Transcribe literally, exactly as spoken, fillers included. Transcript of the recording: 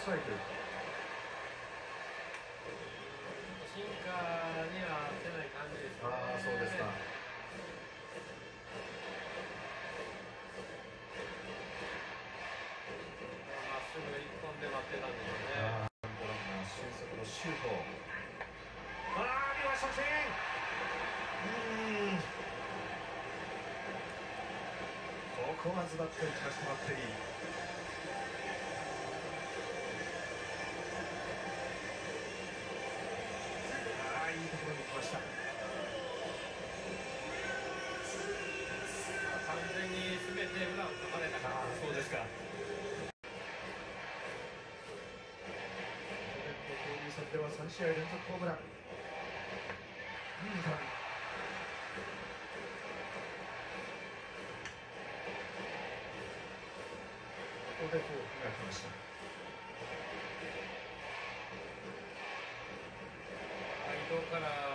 トライク。 シンカーには合ってない感じですね。 ああ、そうですか。 まっすぐ一本で待ってたんでしょうね。 ああ、ランナー俊足のシュート。ああ、見ました、三振。うーん。ここはズバッといきました、バッテリー。ああ、いいところに来ました。 完全に全て裏をかまれたから。 ああ、そうですか。交流戦ではさん試合連続ホームラン。いいからここでフォークが来ました。 伊藤から